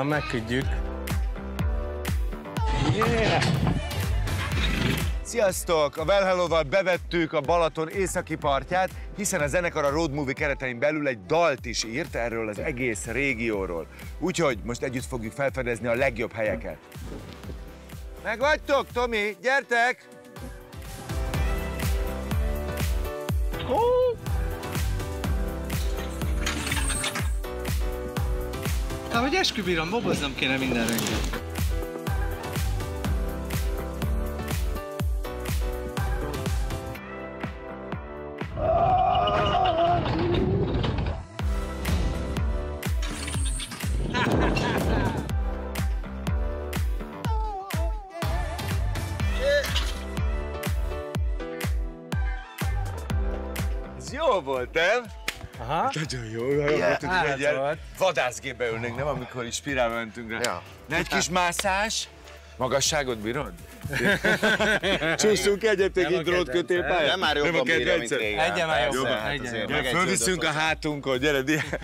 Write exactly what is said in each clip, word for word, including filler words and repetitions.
van, megküldjük. Yeah! Sziasztok! A Well Hello-val bevettük a Balaton északi partját, hiszen a zenekar a Road Movie keretein belül egy dalt is írt erről az egész régióról. Úgyhogy most együtt fogjuk felfedezni a legjobb helyeket. Megvagytok, Tomi? Gyertek! Hát, hogy eskübírom, boboznom kéne minden reggel. Ez jó volt, nem? Aha. Nagyon jó, olyan yeah. volt, hogy egy ilyen vadászgépbe ülnénk, nem amikor is spirálba mentünk rá. Ja. Ne egy kis mászás. Magasságot bírod? Csúszunk egyet egy drótkötélpályát? Nem már jobban bírja, mint régen. Egyen már jobban. Fölviszünk a hátunkon, gyere,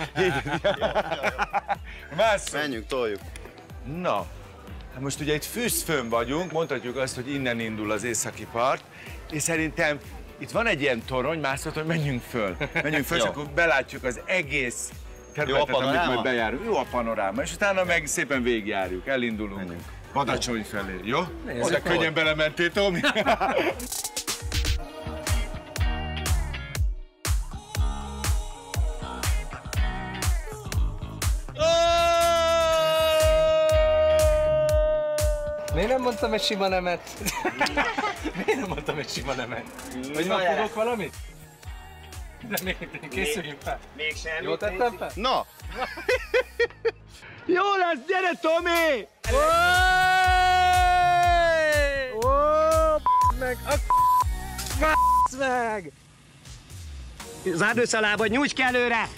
másszunk. Menjünk, toljuk. Na, hát most ugye itt Füszfön vagyunk, mondhatjuk azt, hogy innen indul az északi part, és szerintem itt van egy ilyen torony, mászhat, hogy menjünk föl. Menjünk föl, és akkor belátjuk az egész területet, amit majd bejárunk. Jó a panoráma, és utána meg szépen végigjárjuk, elindulunk. Menjünk. Badacsony felé, jó? Nézzük, oda könnyen belementél, Tomi. Miért nem mondtam egy sima nemet? Miért nem mondtam egy sima nemet? Hogy megfogok valamit? De még készüljünk fel. Még semmi. Jól tettem fel? Na! Jó lesz, gyere, Tomi! Ó, meg a f***sz meg! Zárd össze a lábad, nyújts ki előre!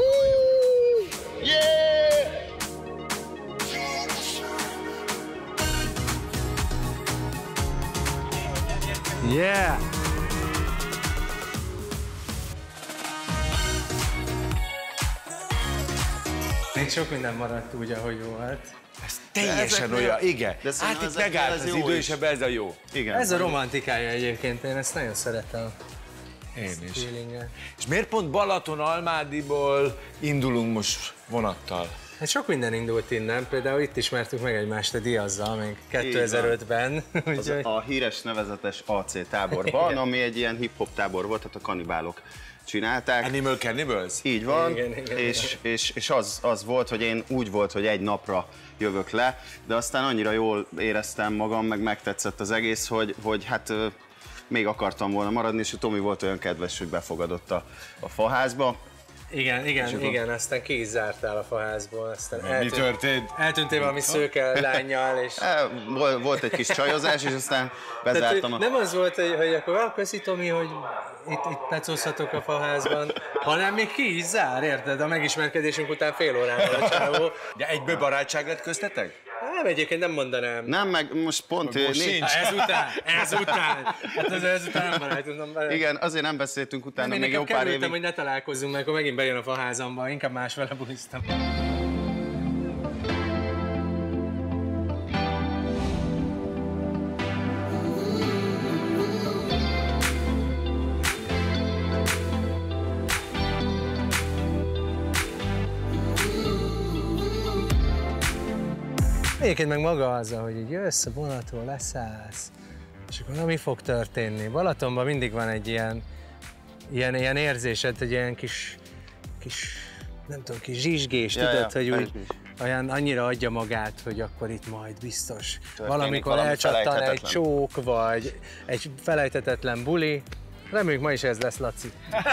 Yeah! Yeah! Még sok minden maradt úgy, ahogy volt. Ez teljesen olyan, igen. Hát itt megállt az idő, és ebben ez a jó. Igen. Ez a romantikája egyébként, én ezt nagyon szeretem. Én is. És miért pont Balaton-Almádiból indulunk most vonattal? Hát sok minden indult innen, például itt ismertük meg egymást a Diazzal, még kétezer-ötben. A híres nevezetes á cé táborban, ami egy ilyen hip-hop tábor volt, tehát a kanibálok csinálták. Animal Cannibals? Így van, igen, igen, és, igen. és, és az, az volt, hogy én úgy volt, hogy egy napra jövök le, de aztán annyira jól éreztem magam, meg megtetszett az egész, hogy, hogy hát még akartam volna maradni, és a Tomi volt olyan kedves, hogy befogadott a, a faházba. Igen, igen, igen, aztán ki is zártál a faházból, aztán eltűnt, mi történt? Eltűntél valami szőke lánnyal, és... Volt egy kis csajozás, és aztán bezártam a... Nem az volt, hogy, hogy akkor ah, köszi Tomi, hogy itt, itt pecózhatok a faházban, hanem még ki is zár, érted? A megismerkedésünk után fél órával a csávó. De egyből barátság lett köztetek? Nem, egyébként nem mondanám. Nem, meg most pont... Most sincs. Ezután, ezután. Hát az ezután nem barátunk. Igen, azért nem beszéltünk utána, nem, még jó pár évig. hogy ne találkozzunk, mert akkor megint bejön a faházamba, inkább más vele bulisztam. Egyébként meg maga az, hogy így jössz a vonatról, leszállsz, és akkor na, mi fog történni? Balatonban mindig van egy ilyen, ilyen, ilyen érzésed, egy ilyen kis, kis, nem tudom, kis zsizsgés, ja, tudod, ja, hogy úgy olyan annyira adja magát, hogy akkor itt majd biztos történik valamikor elcsattan egy csók, vagy egy felejthetetlen buli. Reméljük ma is ez lesz, Laci.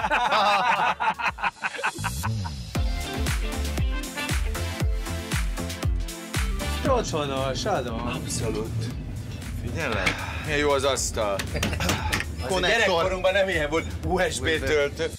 Otthonos, adom. Abszolút. Figyelj, milyen jó az asztal. Az gyerekkorunkban nem ilyen volt, u es bé töltő.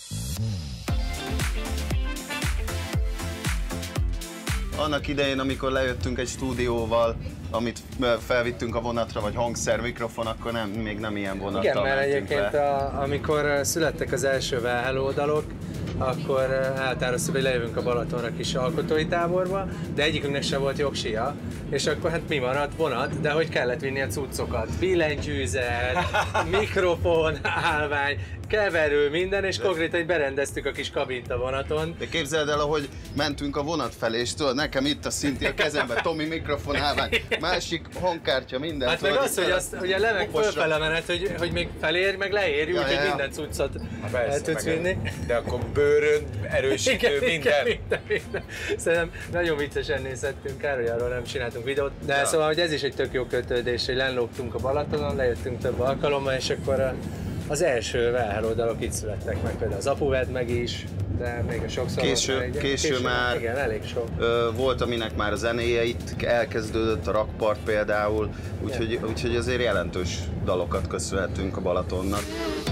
Annak idején, amikor lejöttünk egy stúdióval amit felvittünk a vonatra, vagy hangszer, mikrofon, akkor nem, még nem ilyen vonattal Igen, mert mentünk egyébként le. a, amikor születtek az első Well Hello dalok, akkor elhatároztuk, hogy lejövünk a Balatonra kis alkotói táborba, de egyikünknek sem volt jogsia, és akkor hát mi maradt? Vonat, de hogy kellett vinni a cuccokat. Billentyűzet, mikrofon, állvány, keverő, minden, és konkrétan hogy berendeztük a kis kabint a vonaton. De képzeld el, ahogy mentünk a vonat felé, és tudod, nekem itt a szinti a kezemben, Tomi mikrofon, állvány, másik hangkártya, minden. Hát meg az, hogy azt, ugye lemek fölfele menet, hogy, hogy még felér, meg leér, Ja, úgyhogy ja, ja. minden cuccot Persze, el tudsz meg- vinni. De akkor bőrön, erősítő, Igen, minden. igen, minden, minden. Szerintem nagyon viccesen nézhettünk, kár, hogy arról nem csináltunk videót. De ja. Szóval, hogy ez is egy tök jó kötődés, hogy lenlógtunk a Balatonon, lejöttünk több alkalommal, és akkor a, az első Well Hello dalok itt születtek meg, például az Apu vedd meg is, de még a sokszor Késő- volt, már egy- késő már- Igen, elég sok. Ö, volt, aminek már a zenéje itt elkezdődött, a Rakpart például, úgyhogy, úgyhogy azért jelentős dalokat köszönhetünk a Balatonnak.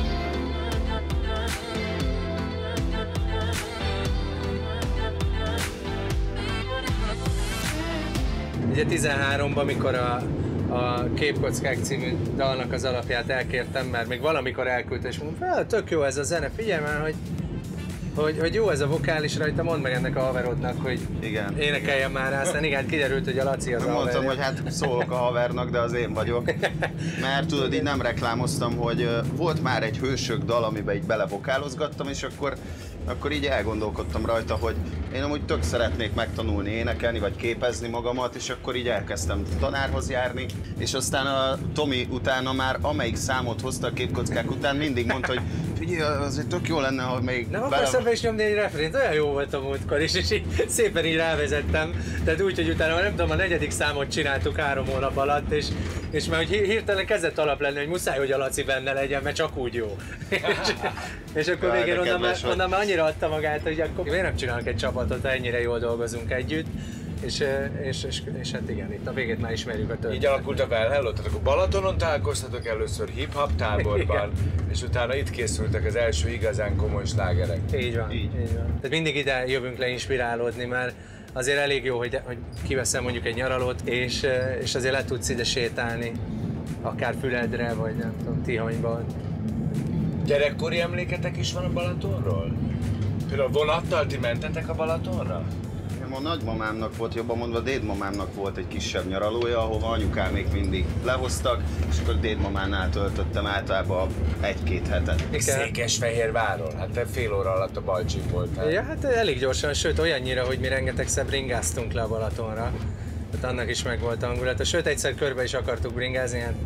Ugye tizenháromban, mikor a, a Képkockák című dalnak az alapját elkértem, mert még valamikor elküldte, és mondom, tök jó ez a zene, figyelj már, hogy, hogy, hogy jó ez a vokális rajta, mondd meg ennek a haverodnak, hogy Igen. énekeljen már rá, aztán igen, kiderült, hogy a Laci az a Mondtam, haverja. hogy hát szólok a havernak, de az én vagyok. Mert tudod, így nem reklámoztam, hogy ö, volt már egy hősök dal, amiben így belevokálozgattam, és akkor, akkor így elgondolkodtam rajta, hogy én amúgy tök szeretnék megtanulni énekelni, vagy képezni magamat, és akkor így elkezdtem tanárhoz járni, és aztán a Tomi utána már amelyik számot hozta a Képkockák után, mindig mondta, hogy figyelj, azért tök jó lenne, ha még Nem akarsz ebbe is nyomni egy refrént, olyan jó volt a múltkor is, és így szépen így rávezettem. Tehát úgy, hogy utána nem tudom, a negyedik számot csináltuk három hónap alatt, és, és már hogy hirtelen kezdett alap lenni, hogy muszáj, hogy a Laci benne legyen, mert csak úgy jó. és, és akkor Jaj, végén de onnan már, kedves vagy. onnan már annyira adta magát, hogy akkor miért nem csinálunk egy csapatot, ha ennyire jól dolgozunk együtt. És, és, és, és hát igen, itt a végét már ismerjük a többet. Így alakult a Well Hello, tehát akkor Balatonon találkoztatok először hip-hop táborban, és utána itt készültek az első igazán komoly slágerek. Így van, így. így van. Tehát mindig ide jövünk le inspirálódni, mert azért elég jó, hogy, hogy kiveszem mondjuk egy nyaralót, és, és azért le tudsz ide sétálni, akár Füledre, vagy nem tudom, Tihanyban. Gyerekkori emléketek is van a Balatonról? Például vonattal ti mentetek a Balatonra? A nagymamámnak volt, jobban mondva dédmamámnak volt egy kisebb nyaralója, ahova anyukám még mindig lehoztak, és akkor dédmamánál töltöttem általában egy-két hetet. Székesfehérváron, hát te fél óra alatt a Balcsin voltál. Ja, hát elég gyorsan, sőt olyannyira, hogy mi rengetegszer bringáztunk le a Balatonra. Tehát annak is meg volt a hangulata. Sőt, egyszer körbe is akartuk bringázni, hát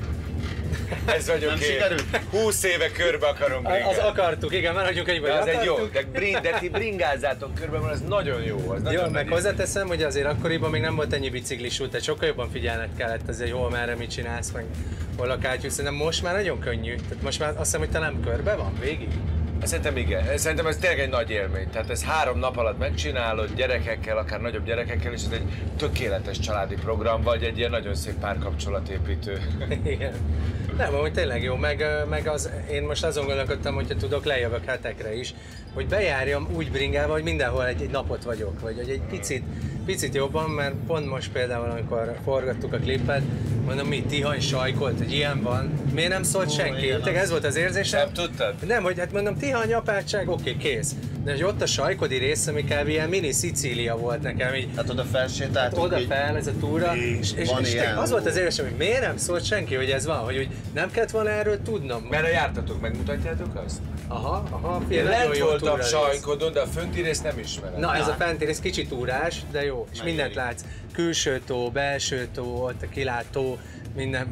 Ez vagyok Nem én. sikerült? húsz éve körbe akarom bringázni. az akartuk, igen, már hagyjuk egyben, De hogy az egy jó, akartuk. de, bring, de ti bringázzátok körbe, mert ez nagyon jó. Az Jó, nagyon meg nagy- hozzáteszem, hogy azért akkoriban még nem volt ennyi biciklis út, tehát sokkal jobban figyelned kellett azért, hogy hol merre mit csinálsz, meg hol a kátyú. Szerintem most már nagyon könnyű. Tehát most már azt hiszem, hogy talán körbe van végig. Szerintem igen. Szerintem ez tényleg egy nagy élmény. Tehát ez három nap alatt megcsinálod gyerekekkel, akár nagyobb gyerekekkel, és ez egy tökéletes családi program, vagy egy ilyen nagyon szép párkapcsolatépítő. Igen. Nem, amúgy tényleg jó, meg, meg az, én most azon gondolkodtam, hogyha tudok, lejövök hetekre is, hogy bejárjam úgy bringával, hogy mindenhol egy, egy napot vagyok, vagy hogy egy picit, picit jobban, mert pont most például, amikor forgattuk a klipet, mondom, mi Tihany sajkolt, hogy ilyen van, miért nem szólt senki? igen, Tényleg ez volt az érzésem. Nem tudtad? Nem, hogy hát mondom, Tihany apátság, oké, okay, kész. De hogy ott a sajkodi rész, ami kb. Ilyen mini Szicília volt nekem, így Hát oda felsétáltunk, oda így- fel ez a túra, és, és, van és ilyen. az volt az érzésem, hogy miért nem szólt senki, hogy ez van, hogy úgy nem kellett volna erről tudnom. Merre jártatok, megmutatjátok azt? Aha, aha, Én figyelj, nagyon lent jó voltam túra rész. sajkodon, de a fönti részt nem ismerem. Na, ez a fenti rész kicsit túrás, de jó, és Megéri. mindent látsz. Külső tó, belső tó, ott a kilátó, minden.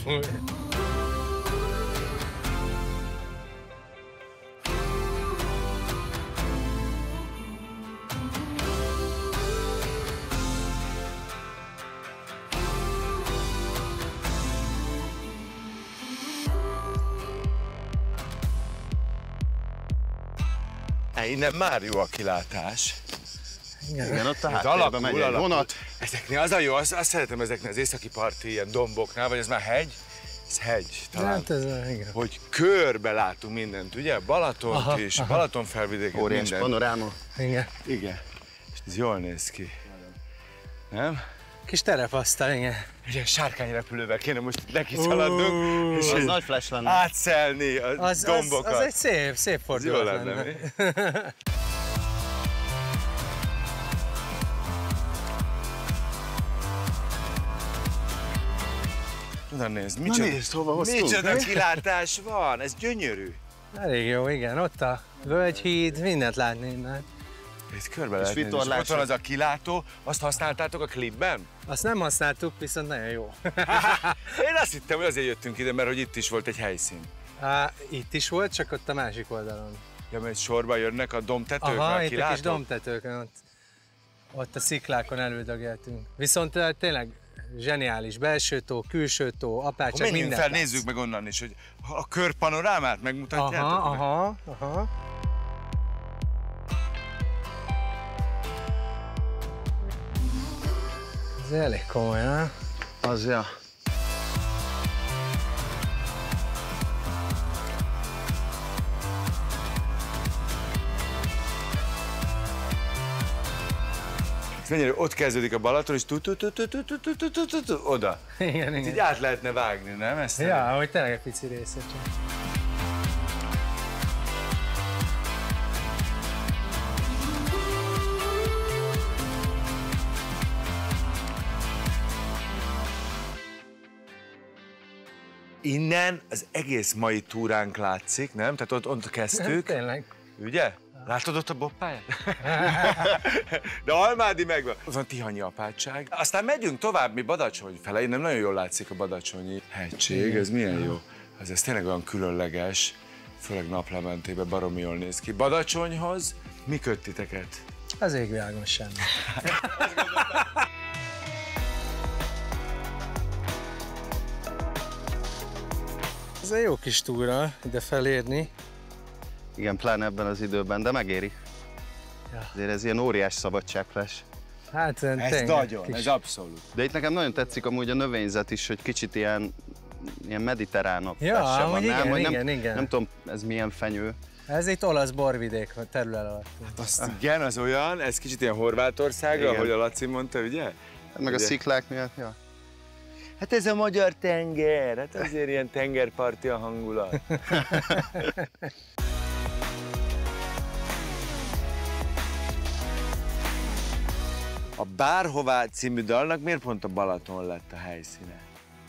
Innen már jó a kilátás. Igen, ott a Az háttérben alakul, megy egy alakul. vonat. Ezeknél az a jó, azt, azt szeretem ezeknél az északi parti ilyen domboknál, vagy ez már hegy? Ez hegy talán. Hát ez, igen. Hogy körbe látunk mindent, ugye? Balatont Aha, is, aha. Balaton felvidéket, Óriás mindent. panoráma. Igen. Igen. És ez jól néz ki. Nem? Kis terepasztal, igen. Ugye sárkányrepülővel kéne most neki szaladnunk, és Az így nagy flash lenne. átszelni a Az, az, dombokat. az egy szép, szép fordulat Jó lenne, lenne. mi? Na nézd, micsoda, nézd, hova hoztunk, micsoda mi? kilátás van, ez gyönyörű. Elég jó, igen. Ott a völgyhíd, mindent látni innen. Itt körbe lehet nézni, és vitorlások. ott van az a kilátó, azt használtátok a klipben? Azt nem használtuk, viszont nagyon jó. Én azt hittem, hogy azért jöttünk ide, mert hogy itt is volt egy helyszín. Á, itt is volt, csak ott a másik oldalon. Ja, mert sorba jönnek a domtetők, Aha, a itt a kis kilátók. domtetőkön, ott, ott a sziklákon elődögeltünk. Viszont eh, tényleg zseniális, belső tó, külső tó, Akkor apácsak, menjünk minden. fel, nézzük meg onnan is, hogy a körpanorámát megmutatjátok. Aha, meg? aha, aha. Ez elég komoly, ha? Az, ja. Ez mennyire, ott kezdődik a Balaton, és tu tu tu tu tu tu tu tu tu tu tu oda. Igen, Így igen. át lehetne vágni, nem? Ezt Ja, hogy tényleg egy pici része csak. Innen az egész mai túránk látszik, nem? Tehát ott, ott kezdtük, Tényleg. ugye? Látod ott a boppáját? De Almádi megvan. Az a Tihanyi apátság. Aztán megyünk tovább, mi Badacsony fele. Innen nagyon jól látszik a Badacsonyi hegység. Ez milyen jó. Ez, ez tényleg olyan különleges, főleg naplementében baromi jól néz ki. Badacsonyhoz mi köt titeket? Az égvilágon semmi. Ez egy jó kis túra ide felérni. Igen, pláne ebben az időben, de megéri. Ja. Azért ez ilyen óriás szabadságflash. Hát Ez tényleg, nagyon, kis- ez abszolút. De itt nekem nagyon tetszik amúgy a növényzet is, hogy kicsit ilyen, ilyen mediterránabb Ja, flash-e van, amúgy nem? igen, Hogy nem, igen, igen. nem tudom, ez milyen fenyő. Ez itt olasz borvidék terület alatt. Azt igen, az olyan, ez kicsit ilyen Horvátország, Igen. ahogy a Laci mondta, ugye? Hát meg a Ugye? sziklák miatt, ja. Hát ez a magyar tenger, hát azért ilyen tengerparti a hangulat. A Bárhová című dalnak miért pont a Balaton lett a helyszíne?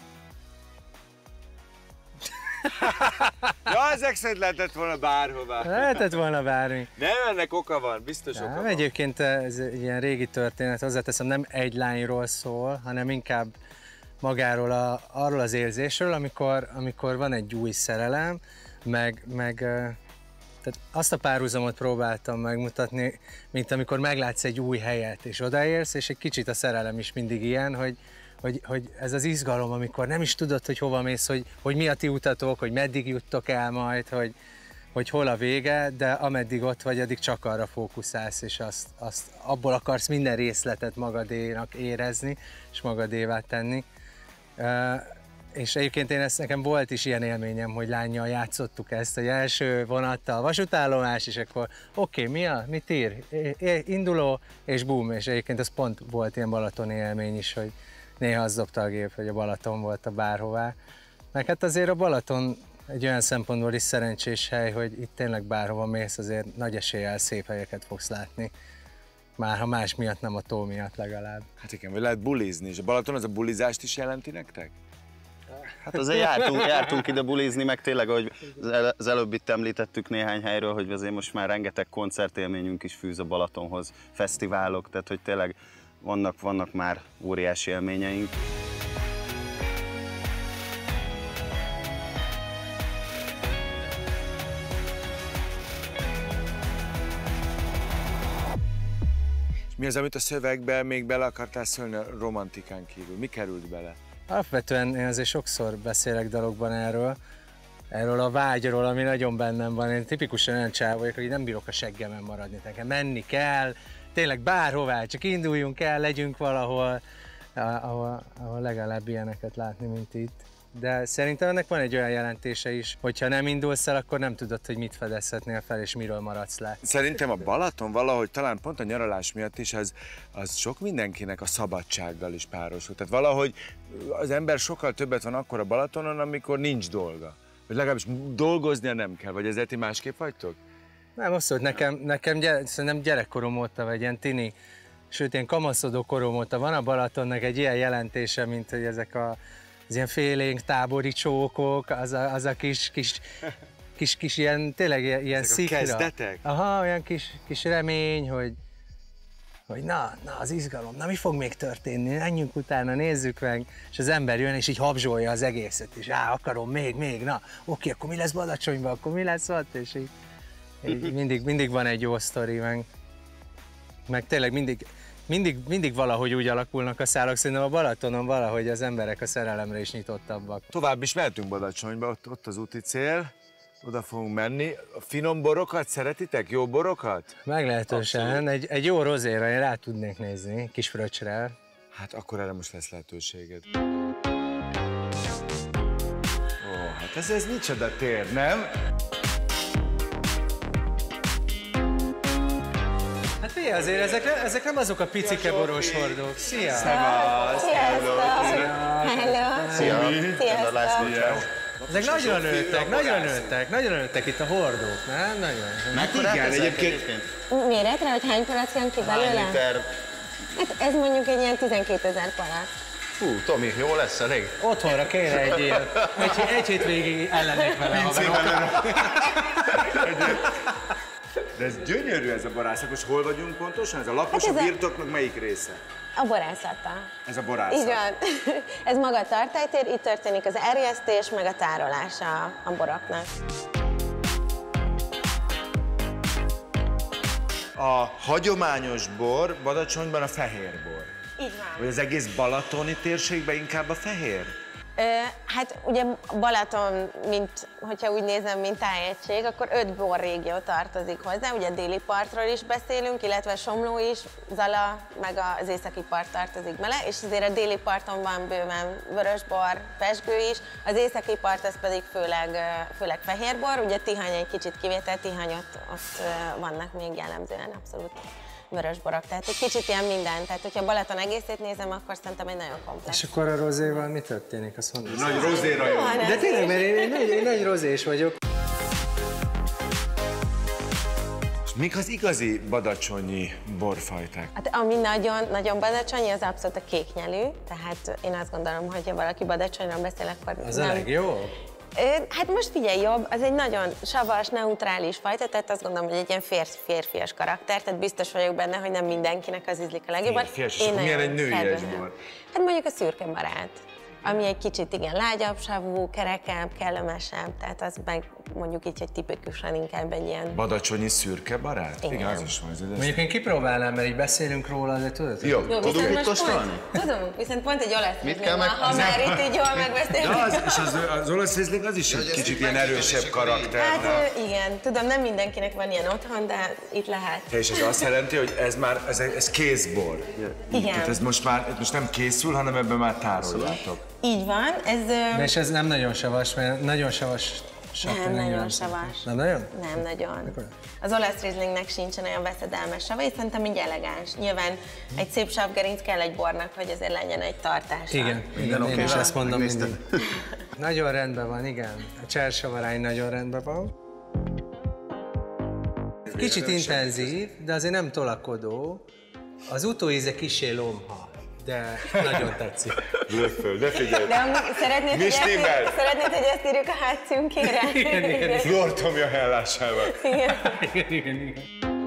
Ja, ezek szerint lehetett volna bárhová. Lehetett volna bármi. Nem, ennek oka van, biztos oka Nem, van. egyébként ez egy ilyen régi történet, hozzáteszem, nem egy lányról szól, hanem inkább magáról, a, arról az érzésről, amikor, amikor van egy új szerelem, meg, meg eh, tehát azt a párhuzamot próbáltam megmutatni, mint amikor meglátsz egy új helyet, és odaérsz, és egy kicsit a szerelem is mindig ilyen, hogy, hogy, hogy ez az izgalom, amikor nem is tudod, hogy hova mész, hogy, hogy mi a ti utatok, hogy meddig juttok el majd, hogy, hogy hol a vége, de ameddig ott vagy, addig csak arra fókuszálsz, és azt, azt, abból akarsz minden részletet magadénak érezni, és magadévá tenni. Uh, és egyébként én ezt, nekem volt is ilyen élményem, hogy lánnyal játszottuk ezt, hogy első vonattal vasútállomás, és akkor oké, okay, mi a, mit ír? É, é, induló, és bum, és egyébként ez pont volt ilyen balatoni élmény is, hogy néha az dobta a gép, hogy a Balaton volt a bárhová. Meg hát azért a Balaton egy olyan szempontból is szerencsés hely, hogy itt tényleg bárhova mész, azért nagy eséllyel szép helyeket fogsz látni. Már ha más miatt, nem a tó miatt legalább. Hát igen, vagy lehet bulizni, és a Balaton az a bulizást is jelenti nektek? Hát azért jártunk, jártunk ide bulizni, meg tényleg, ahogy az, el, az előbb itt említettük néhány helyről, hogy azért most már rengeteg koncertélményünk is fűz a Balatonhoz, fesztiválok, tehát hogy tényleg vannak, vannak már óriási élményeink. Mi az, amit a szövegben még bele akartál szólni a romantikán kívül? Mi került bele? Alapvetően én azért sokszor beszélek dalokban erről, erről a vágyról, ami nagyon bennem van. Én tipikusan olyan csáv vagyok, hogy nem bírok a seggemen maradni. Nekem menni kell, tényleg bárhová, csak induljunk el, legyünk valahol, ahol, ahol legalább ilyeneket látni, mint itt. de szerintem ennek van egy olyan jelentése is, hogyha nem indulsz el, akkor nem tudod, hogy mit fedezhetnél fel, és miről maradsz le. Szerintem a Balaton valahogy talán pont a nyaralás miatt is az, az sok mindenkinek a szabadsággal is párosul. Tehát valahogy az ember sokkal többet van akkor a Balatonon, amikor nincs dolga. Vagy legalábbis dolgoznia nem kell, vagy ezért ti másképp vagytok? Nem, abszolút, nekem, nekem gyere, szerintem gyerekkorom óta, vagy ilyen tini, sőt, ilyen kamaszodó korom óta van a Balatonnak egy ilyen jelentése, mint hogy ezek a, az ilyen félénk tábori csókok, az a, az a kis, kis, kis, kis ilyen, tényleg ilyen, ilyen szikra. Kezdetek? Aha, olyan kis, kis remény, hogy, hogy na, na, az izgalom, na mi fog még történni, menjünk utána, nézzük meg, és az ember jön, és így habzsolja az egészet, és á, akarom, még, még, na, oké, akkor mi lesz Badacsonyban, akkor mi lesz ott, és így, így mindig, mindig van egy jó sztori, meg, meg tényleg mindig, mindig, mindig valahogy úgy alakulnak a szálak, szerintem a Balatonon valahogy az emberek a szerelemre is nyitottabbak. Tovább is mehetünk Badacsonyba, ott, ott az úti cél, oda fogunk menni. A finom borokat szeretitek? Jó borokat? Meglehetősen, egy, egy jó rozéra én rá tudnék nézni, kis fröccsre. Hát akkor erre most lesz lehetőséged. Ó, hát ez, ez micsoda tér, nem? Hát figyelj, azért ezek, ezek nem azok a picike boros hordók. Szia! Szevasz! Sziasztok! Hello! Szia! Sziasztok! Ezek nagyon nőttek, nagyon nőttek, nagyon nőttek itt a hordók, nem? Nagyon. Mekkora Igen, egyébként Méretre, hogy hány palack jön ki hány belőle? liter? Hát ez mondjuk egy ilyen tizenkétezer palack. Fú, Tomi, jó lesz elég? Otthonra kéne egy ilyen, egy, egy hétvégig ellennek vele haverok. De ez gyönyörű ez a borászat, most hol vagyunk pontosan? Ez a lapos, Hát a ez a- birtoknak melyik része? A borászata. Ez a borászat. Így van. Ez maga a tartálytér, itt történik az erjesztés, meg a tárolása a boroknak. A hagyományos bor Badacsonyban a fehér bor. Így van. Vagy az egész balatoni térségben inkább a fehér? Ö, hát ugye Balaton, mint, hogyha úgy nézem, mint tájegység, akkor öt borrégió tartozik hozzá, ugye a déli partról is beszélünk, illetve Somló is, Zala, meg az északi part tartozik bele, és azért a déli parton van bőven vörösbor, pezsgő is, az északi part az pedig főleg, főleg fehérbor, ugye Tihany egy kicsit kivétel, Tihany ott, ott vannak még jellemzően abszolút vörösborok, tehát egy kicsit ilyen minden, tehát hogyha Balaton egészét nézem, akkor szerintem egy nagyon komplex. És akkor a rozéval mi történik? Azt mondom. Nagy rozéra jó. De tényleg, mert én, én, nagy, én nagy rozés vagyok. És mik az igazi badacsonyi borfajták? Hát ami nagyon, nagyon badacsonyi, az abszolút a kéknyelű, tehát én azt gondolom, hogy ha valaki Badacsonyról beszél, akkor Az nem... a legjobb? Ö, Hát most figyelj, jobb, az egy nagyon savas, neutrális fajta, tehát azt gondolom, hogy egy ilyen férfi, férfias karakter, tehát biztos vagyok benne, hogy nem mindenkinek az ízlik a legjobban. Férfias, és akkor milyen egy nőies bor? Hát mondjuk a szürke barát, ami egy kicsit igen lágyabb savú, kerekebb, kellemesebb, tehát az meg mondjuk így, hogy tipikusan inkább egy ilyen... Badacsonyi szürke barát? Igen. Igen, az is van. Ez Mondjuk én kipróbálnám, mert így beszélünk róla, de tudod? Jó, Jó, Tudunk viszont mit most kóstolni? pont- Tudunk, viszont pont egy olasz Mit rizling kell van, meg- ha már itt így jól megbeszélünk. De az, és az, az olasz rizling az is egy kicsit ilyen erősebb karakter. Hát ö, igen, tudom, nem mindenkinek van ilyen otthon, de itt lehet. És ez azt jelenti, hogy ez már ez, ez kézbor. Igen. Tehát ez most már most nem készül, hanem ebben már tároljátok. Így van, ez... ö, De és ez nem nagyon savas, mert nagyon savas sav Nem tényleg nagyon nem savas. Nem nagyon? Nem nagyon. Az olasz rizlingnek sincsen olyan veszedelmes sava, és szerintem így elegáns. Nyilván egy szép savgerinc kell egy bornak, hogy azért legyen egy tartása. Igen, igen, én is van. ezt mondom Megnézted? mindig. Nagyon rendben van, igen. A csersavarány nagyon rendben van. Kicsit intenzív, de azért nem tolakodó. Az utóíze kisé lomha, de nagyon tetszik. Lőföl, de figyelj! De amúgy szeretnéd, Mi hogy ezt, stimmel? ír- szeretnéd, hogy ezt írjuk a hátcímkére? Igen, igen, igen. Flor Tomi a hellásával. Igen. Igen, igen, igen.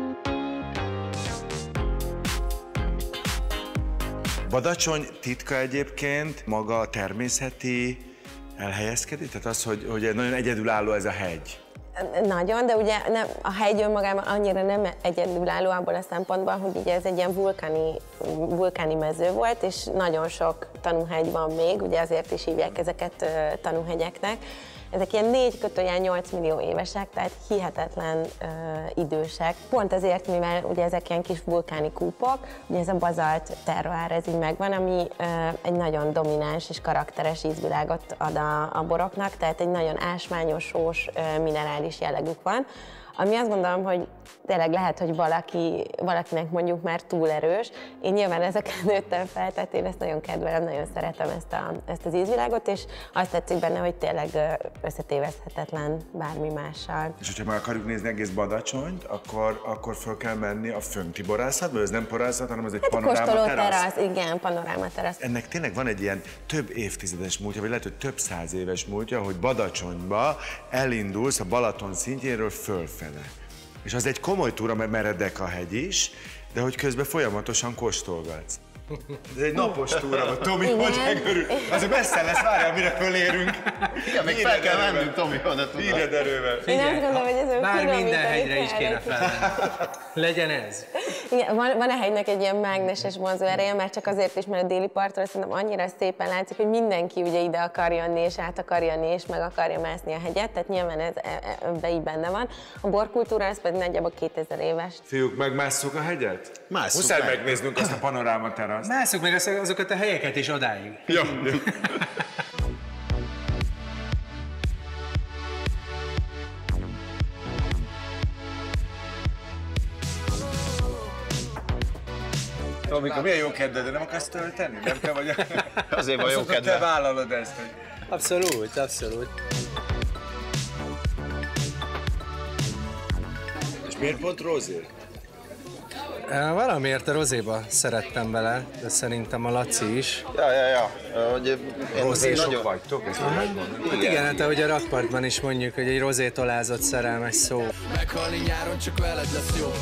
Badacsony titka egyébként maga a természeti elhelyezkedés? Tehát az, hogy, hogy nagyon egyedülálló ez a hegy. Nagyon, de ugye nem, a hegy önmagában annyira nem egyedülálló abból a szempontból, hogy ugye ez egy ilyen vulkáni, vulkáni mező volt, és nagyon sok tanúhegy van még, ugye azért is hívják ezeket ö, tanúhegyeknek. ezek ilyen négy kötőjel nyolc millió évesek, tehát hihetetlen uh, idősek. Pont ezért, mivel ugye ezek ilyen kis vulkáni kúpok, ugye ez a bazalt terroár, ez így megvan, ami uh, egy nagyon domináns és karakteres ízvilágot ad a, a boroknak, tehát egy nagyon ásványos, sós, uh, minerális jellegük van. Ami azt gondolom, hogy tényleg lehet, hogy valaki, valakinek mondjuk már túl erős. Én nyilván ezeken nőttem fel, tehát én ezt nagyon kedvelem, nagyon szeretem ezt, a, ezt az ízvilágot, és azt tetszik benne, hogy tényleg összetéveszthetetlen bármi mással. És hogyha már akarjuk nézni egész Badacsonyt, akkor, akkor föl kell menni a fönti borászatba, ez nem borászat, hanem ez egy hát panoráma terasz. terasz. Igen, panoráma terasz. Ennek tényleg van egy ilyen több évtizedes múltja, vagy lehet, hogy több száz éves múltja, hogy Badacsonyba elindulsz a Balaton szintjéről fölfelé. És az egy komoly túra, mert meredek a hegy is, de hogy közben folyamatosan kóstolgatsz. Ez egy napos túra, vagy Tomi, hogy megörül. Az messze lesz, várjál, mire fölérünk. Igen, még fel kell mennünk, Tomi, oda tudod. Bírjad erővel. Én azt gondolom, hogy ez Bár finomítani minden hegyre is kell kéne egy felmenni. Legyen ez. Igen, van, van a hegynek egy ilyen mágneses vonzó ereje, már csak azért is, mert a déli partról szerintem annyira szépen látszik, hogy mindenki ugye ide akar jönni, és át akar jönni, és meg akarja mászni a hegyet, tehát nyilván ez ebbe így benne van. A borkultúra az pedig nagyjából kétezer éves. Fiúk, megmásszuk a hegyet? Másszuk Muszáj meg. megnéznünk azt a panoráma teraszt. Másszuk meg azokat a helyeket is odáig. Jó, jó. Tomika, milyen jó kedved, de nem akarsz tölteni? Nem kell, vagy... Azért van jó Azt mondom, kedve. te vállalod ezt, hogy... Abszolút, abszolút. És miért pont rozé? Valamiért a rozéba szerettem bele, de szerintem a Laci is. Ja, ja, ja. Hogy én Rozésok nagyon- vagytok, ezt megmondom. Hát igen, hát ahogy a rakpartban is mondjuk, hogy egy rozétolázott szerelmes szó. Meghalni nyáron csak veled lesz jó.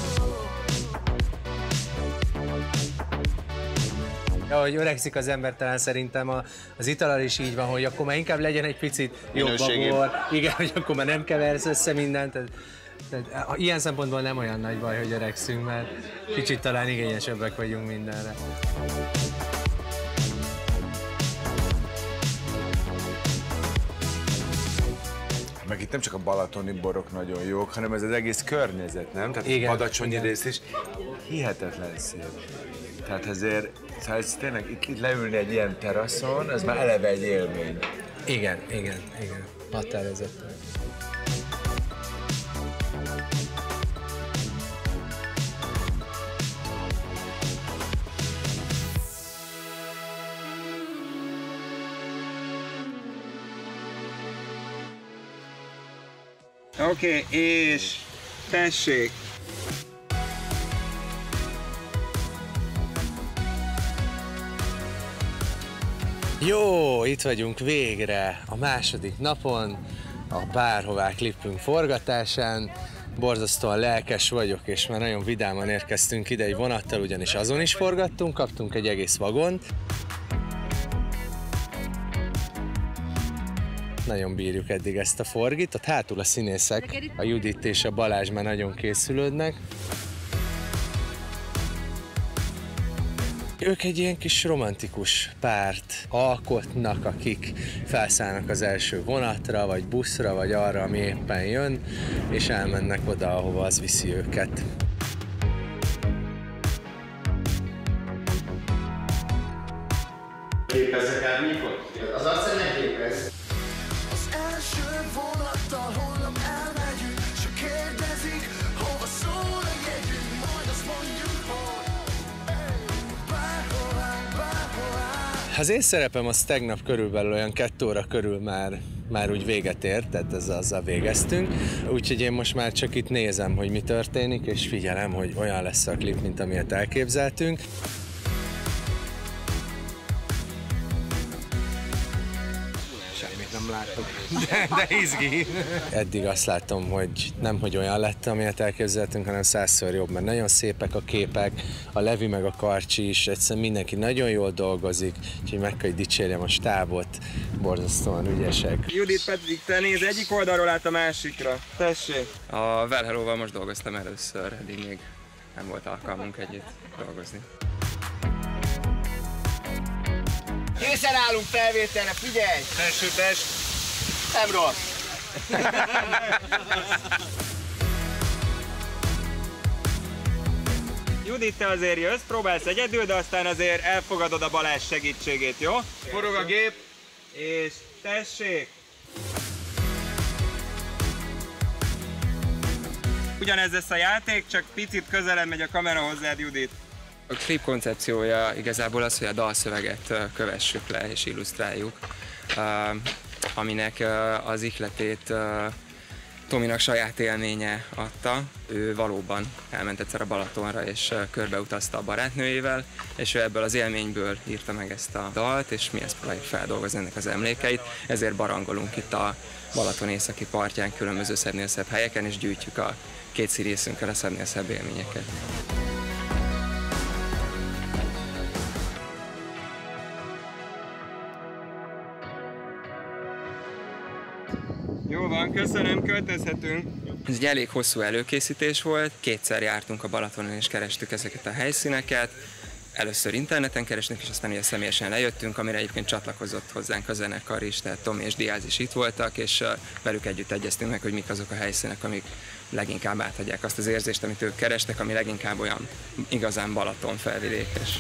Ahogy öregszik az ember, talán szerintem a, az italal is így van, hogy akkor már inkább legyen egy picit jobb a Minőségibb. bor. Igen, hogy akkor már nem keversz össze mindent. Tehát, tehát, ilyen szempontból nem olyan nagy baj, hogy öregszünk, mert kicsit talán igényesebbek vagyunk mindenre. Meg itt nem csak a balatoni borok nagyon jók, hanem ez az egész környezet, nem? Tehát Igen, a badacsonyi igen. rész is hihetetlen szép. Tehát ezért, szóval ez tényleg itt, itt leülni egy ilyen teraszon, ez már eleve egy élmény. Igen, igen, igen. Határozottan. Oké, okay, és tessék! Jó, itt vagyunk végre a második napon, a Bárhová klipünk forgatásán. Borzasztóan lelkes vagyok, és már nagyon vidáman érkeztünk ide egy vonattal, ugyanis azon is forgattunk, kaptunk egy egész vagont. Nagyon bírjuk eddig ezt a forgit, ott hátul a színészek, a Judit és a Balázs már nagyon készülődnek. Ők egy ilyen kis romantikus párt alkotnak, akik felszállnak az első vonatra, vagy buszra, vagy arra, ami éppen jön, és elmennek oda, ahova az viszi őket. Képezzek el mikor? Az arcán nem képez. Az első vonattal holnap elmegyünk, csak kérdezik, hova szól a jegyünk, majd azt mondjuk, hogy bárhová, bárhová. Az én szerepem az tegnap körülbelül olyan kettő óra körül már, már úgy véget ért, tehát ezzel, azzal végeztünk. Úgyhogy én most már csak itt nézem, hogy mi történik, és figyelem, hogy olyan lesz a klip, mint amilyet elképzeltünk. Semmit nem látok, de, de izgi. Eddig azt látom, hogy nem hogy olyan lett, amilyet elképzeltünk, hanem százszor jobb, mert nagyon szépek a képek, a Levi meg a Karcsi is, egyszerűen mindenki nagyon jól dolgozik, úgyhogy meg kell, hogy dicsérjem a stábot, borzasztóan ügyesek. Judit pedig te néz egyik oldalról át a másikra. Tessék! A Well Hello-val most dolgoztam először, eddig még nem volt alkalmunk együtt dolgozni. Készen állunk felvételre, figyelj! Első test! Nem rossz! Judit, te azért jössz, próbálsz egyedül, de aztán azért elfogadod a Balázs segítségét, jó? Forog a gép, és tessék! Ugyanez lesz a játék, csak picit közelebb megy a kamera hozzád, Judit. A klip koncepciója igazából az, hogy a dalszöveget kövessük le és illusztráljuk, aminek az ihletét Tominak saját élménye adta. Ő valóban elment egyszer a Balatonra és körbeutazta a barátnőjével, és ő ebből az élményből írta meg ezt a dalt, és mi ezt próbáljuk feldolgozni ennek az emlékeit. Ezért barangolunk itt a Balaton északi partján különböző szebbnél szebb helyeken, és gyűjtjük a két színészünkkel a szebbnél szebb élményeket. Jó van, köszönöm, költözhetünk. Ez egy elég hosszú előkészítés volt, kétszer jártunk a Balatonon és kerestük ezeket a helyszíneket. Először interneten kerestünk, és aztán ugye személyesen lejöttünk, amire egyébként csatlakozott hozzánk a zenekar is, tehát Tomi és Diáz is itt voltak, és velük együtt egyeztünk meg, hogy mik azok a helyszínek, amik leginkább átadják azt az érzést, amit ők kerestek, ami leginkább olyan igazán Balaton felvidékes.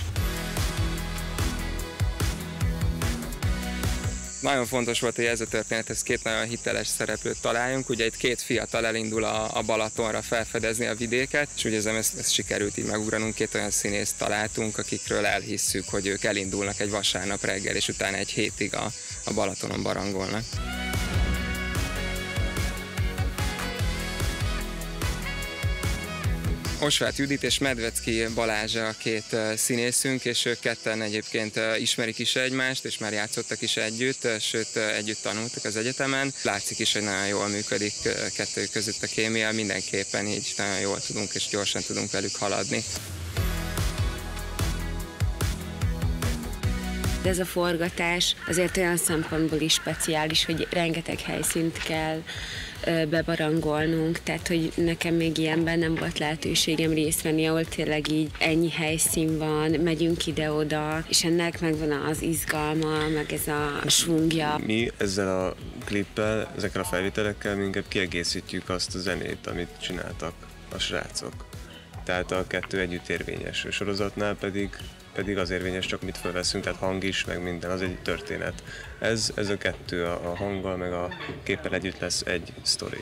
Nagyon fontos volt, hogy ez a történethez két nagyon hiteles szereplőt találjunk. Ugye itt két fiatal elindul a, a Balatonra felfedezni a vidéket, és ugye ezt, ezt sikerült így megugranunk, két olyan színészt találtunk, akikről elhisszük, hogy ők elindulnak egy vasárnap reggel, és utána egy hétig a, a Balatonon barangolnak. Osváth Judit és Medvecki Balázs a két színészünk, és ők ketten egyébként ismerik is egymást, és már játszottak is együtt, sőt együtt tanultak az egyetemen. Látszik is, hogy nagyon jól működik kettőjük között a kémia, mindenképpen így nagyon jól tudunk és gyorsan tudunk velük haladni. De ez a forgatás azért olyan szempontból is speciális, hogy rengeteg helyszínt kell bebarangolnunk, tehát hogy nekem még ilyenben nem volt lehetőségem részt venni, ahol tényleg így ennyi helyszín van, megyünk ide-oda, és ennek megvan az izgalma, meg ez a svungja. Mi ezzel a klippel, ezekkel a felvételekkel mi inkább kiegészítjük azt a zenét, amit csináltak a srácok. Tehát a kettő együtt érvényes. A sorozatnál pedig pedig az érvényes, csak mit felveszünk, tehát hang is, meg minden, az egy történet. Ez, ez a kettő, a, a hanggal, meg a képpel együtt lesz egy sztori.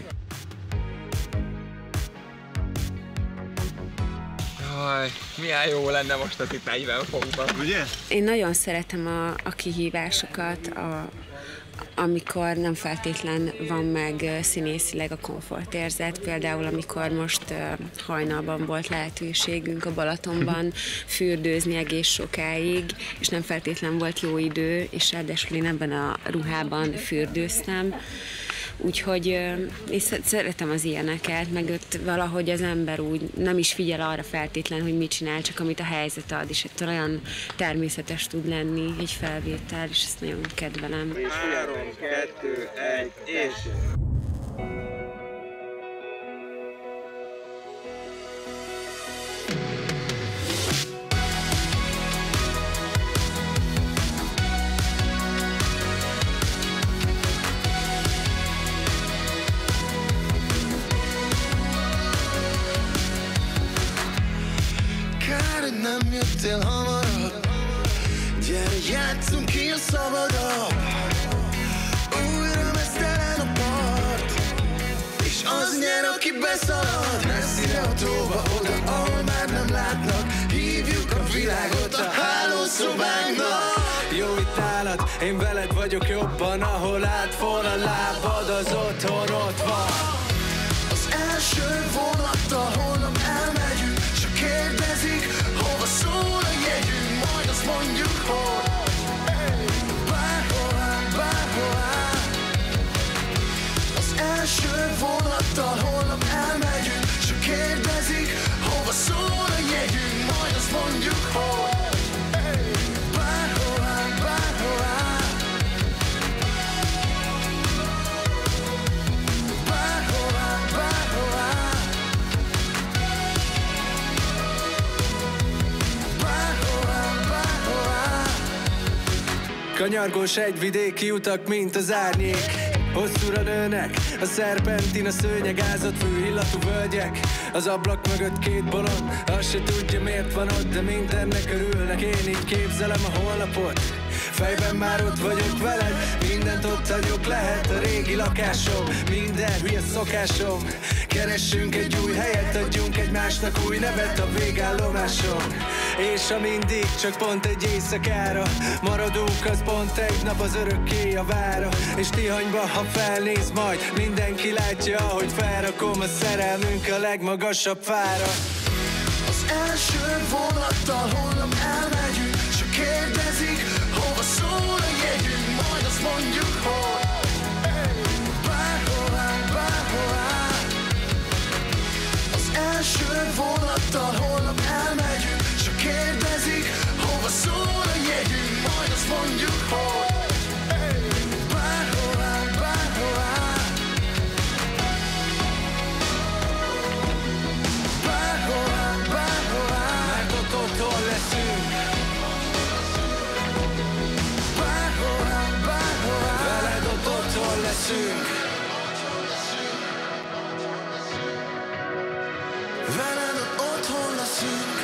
Jaj, milyen jó lenne most az itt negyven fokban. Ugye? Én nagyon szeretem a, a kihívásokat, a, amikor nem feltétlen van meg színészileg a komfortérzet, például amikor most uh, hajnalban volt lehetőségünk a Balatonban fürdőzni egész sokáig, és nem feltétlen volt jó idő, és ráadásul én ebben a ruhában fürdőztem. Úgyhogy én szeretem az ilyeneket, meg ott valahogy az ember úgy nem is figyel arra feltétlen, hogy mit csinál, csak amit a helyzet ad, és ettől olyan természetes tud lenni egy felvétel, és ezt nagyon kedvelem. Három, kettő, egy, és... Nem jöttél hamarabb, gyere, játszunk ki a szabadabb. Újra mesztelen a part, és az nyer, aki beszalad. Messzire a tóba, oda, ahol már nem látnak. Hívjuk a világot a hálószobánknak. Jó itt állad, én veled vagyok jobban, ahol átfor a lábad, az otthon ott van. Az első vonattal holnap elmegyünk, csak kérdezik, hova szól a jegyünk, majd azt mondjuk, hogy bárhová, bárhová. Az első vonattal holnap elmegyünk, csak kérdezik, hova szól a jegyünk, majd azt mondjuk, hogy bárhová, bárhová. Bárhová, bárhová. Kanyargós egyvidéki utak, mint az árnyék. Hosszúra nőnek a szerpentin, a szőnyegázott fű illatú völgyek. Az ablak mögött két bolond, azt se tudja miért van ott, de mindennek örülnek. Én így képzelem a holnapot, fejben már ott vagyok veled, mindent ott hagyok, lehet a régi lakásom, minden hülye szokásom. Keressünk egy új helyet, adjunk egymásnak új nevet a végállomáson. És ha mindig csak pont egy éjszakára maradunk, az pont egy nap az örökké a vára. És Tihanyba, ha felnéz majd, mindenki látja, hogy felrakom a szerelmünk a legmagasabb fára. Az első vonattal holnap elmegyünk, csak kérdezik, hova szól a jegyünk, majd azt mondjuk, hogy bárhová, bárhová. Az első vonattal holnap elmegyünk, csak kérdezik, hova szól a jegyünk, majd azt mondjuk, hogy bárhová, bárhová. Bárhová, bárhová. Mert ott otthon leszünk. Bárhová, bárhová. Veled ott otthon leszünk. Veled ott otthon leszünk.